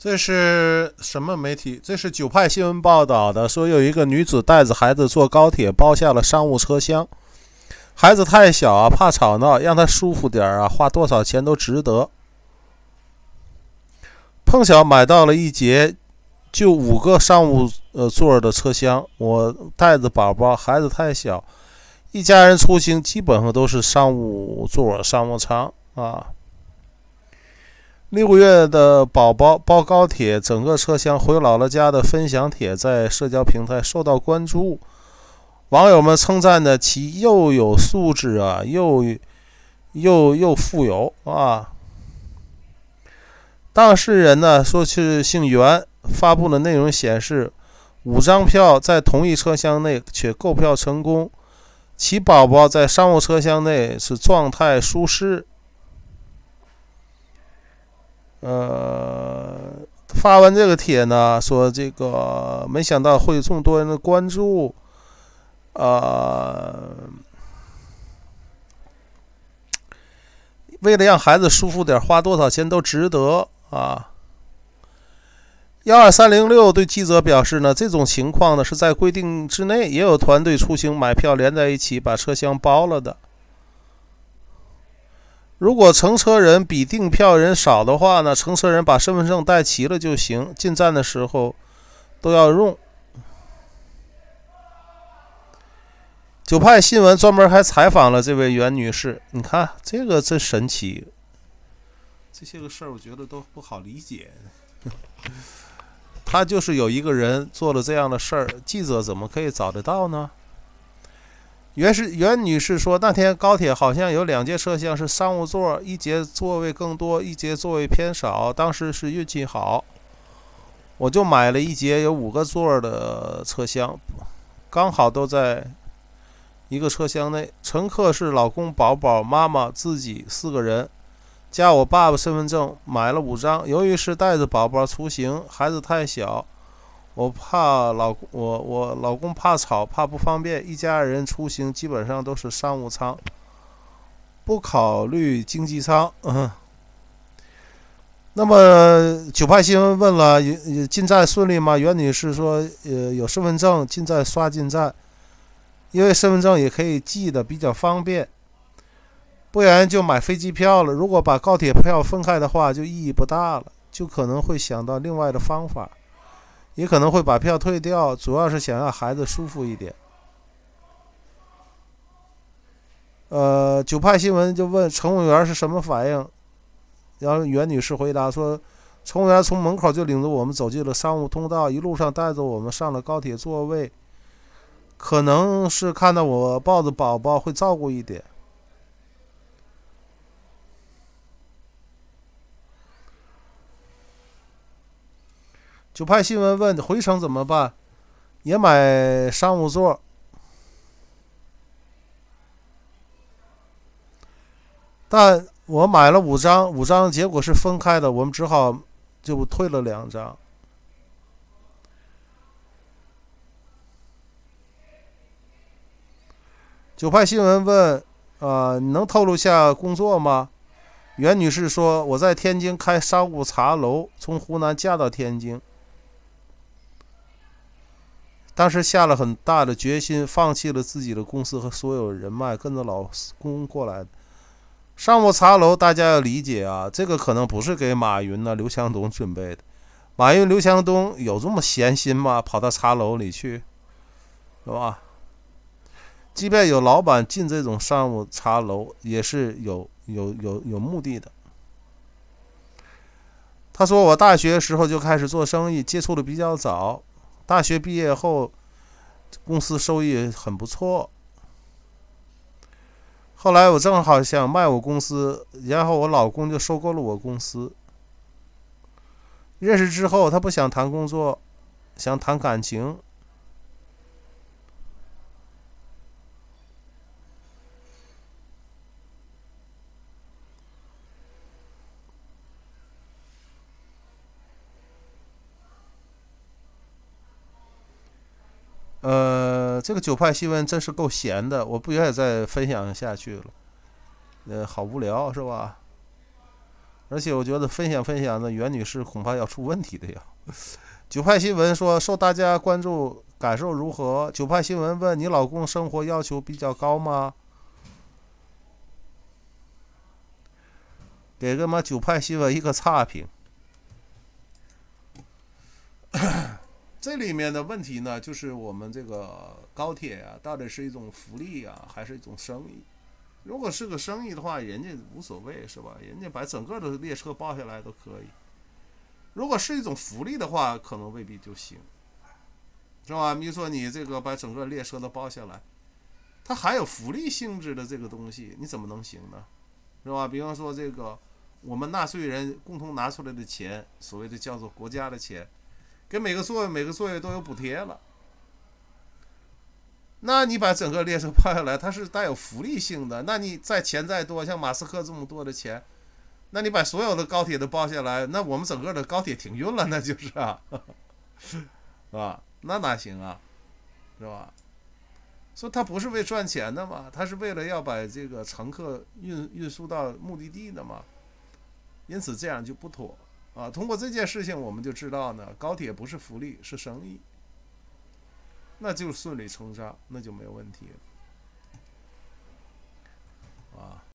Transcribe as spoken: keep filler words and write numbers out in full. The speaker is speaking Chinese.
这是什么媒体？这是九派新闻报道的，说有一个女子带着孩子坐高铁，包下了商务车厢。孩子太小啊，怕吵闹，让他舒服点啊，花多少钱都值得。碰巧买到了一节就五个商务呃座的车厢，我带着宝宝，孩子太小，一家人出行基本上都是商务座、商务舱啊。六月的宝宝包高铁，整个车厢回姥姥家的分享帖在社交平台受到关注，网友们称赞的其又有素质啊，又又又富有啊。当事人呢说是姓袁，发布的内容显示，五张票在同一车厢内却购票成功，其宝宝在商务车厢内是状态舒适。呃，发完这个帖呢，说这个没想到会有这么多人的关注，呃，为了让孩子舒服点，花多少钱都值得啊。一二三零六对记者表示呢，这种情况呢是在规定之内，也有团队出行买票连在一起把车厢包了的。如果乘车人比订票人少的话呢，乘车人把身份证带齐了就行，进站的时候都要用。九派新闻专门还采访了这位袁女士，你看这个真神奇，这些个事儿我觉得都不好理解。他就是有一个人做了这样的事儿，记者怎么可以找得到呢？袁是袁女士说，那天高铁好像有两节车厢是商务座，一节座位更多，一节座位偏少。当时是运气好，我就买了一节有五个座的车厢，刚好都在一个车厢内。乘客是老公、宝宝、妈妈、自己四个人，加我爸爸身份证，买了五张。由于是带着宝宝出行，孩子太小。我怕老我我老公怕吵，怕不方便，一家人出行基本上都是商务舱，不考虑经济舱。嗯，那么九派新闻问了，进站顺利吗？袁女士说，呃，有身份证进站刷进站，因为身份证也可以记的比较方便，不然就买飞机票了。如果把高铁票分开的话，就意义不大了，就可能会想到另外的方法。也可能会把票退掉，主要是想让孩子舒服一点。呃，九派新闻就问乘务员是什么反应，然后袁女士回答说，乘务员从门口就领着我们走进了商务通道，一路上带着我们上了高铁座位，可能是看到我抱着宝宝会照顾一点。九派新闻问回程怎么办，也买商务座，但我买了五张，五张结果是分开的，我们只好就退了两张。九派新闻问，呃，你能透露下工作吗？袁女士说，我在天津开商务茶楼，从湖南嫁到天津。当时下了很大的决心，放弃了自己的公司和所有人脉，跟着老公过来的。商务茶楼大家要理解啊，这个可能不是给马云呢、刘强东准备的。马云、刘强东有这么闲心吗？跑到茶楼里去，是吧？即便有老板进这种商务茶楼，也是有有有有目的的。他说，我大学时候就开始做生意，接触的比较早。大学毕业后，公司收益很不错。后来我正好想卖我公司，然后我老公就收购了我公司。认识之后，他不想谈工作，想谈感情。呃，这个九派新闻真是够闲的，我不愿意再分享下去了。呃，好无聊是吧？ 而且我觉得分享分享的袁女士恐怕要出问题的呀。九派新闻说受大家关注，感受如何？九派新闻问你老公生活要求比较高吗？给个嘛九派新闻一个差评。这里面的问题呢，就是我们这个高铁啊，到底是一种福利啊，还是一种生意？如果是个生意的话，人家无所谓，是吧？人家把整个的列车包下来都可以。如果是一种福利的话，可能未必就行，是吧？比如说你这个把整个列车都包下来，它还有福利性质的这个东西，你怎么能行呢？是吧？比方说这个我们纳税人共同拿出来的钱，所谓的叫做国家的钱，给每个座位每个座位都有补贴了。那你把整个列车包下来，它是带有福利性的。那你再钱再多，像马斯克这么多的钱，那你把所有的高铁都包下来，那我们整个的高铁停运了，那就是啊，是吧？那哪行啊，是吧？说他不是为赚钱的嘛，他是为了要把这个乘客运运输到目的地的嘛，因此这样就不妥啊。通过这件事情，我们就知道呢，高铁不是福利，是生意。那就顺理成章，那就没有问题了啊。